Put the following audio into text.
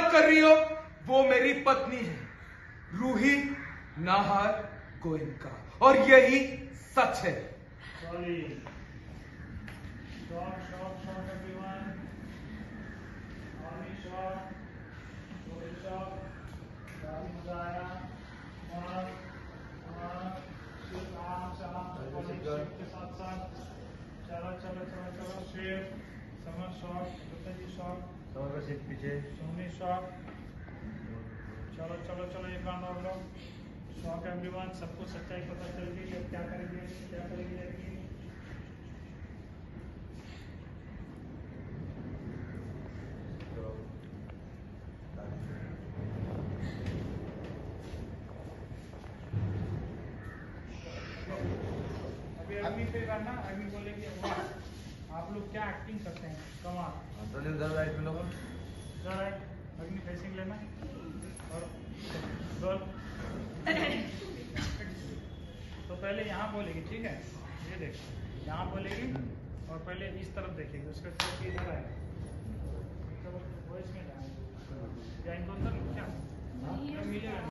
बात कर रही हो वो मेरी पत्नी है, रूही नाहर गोयनका, और यही सच है। पीछे सोनी शॉट। चलो चलो चलो, एक राउंड और लो। शॉक एवरीवन, सबको सच्चाई पता चल गई। अब क्या करेंगे, क्या करेंगे लड़की? अभी अग्नि पे करना, अग्नि बोलेंगे आप लोग क्या एक्टिंग करते हैं, कमाल। तो उधर राइट में लोगों इधर है, अग्नि फेसिंग लेना और रोल। तो पहले यहाँ बोलेगी, ठीक है, ये देखो यहाँ बोलेगी और पहले इस तरफ देखेगी, उसके बाद इधर आएगा।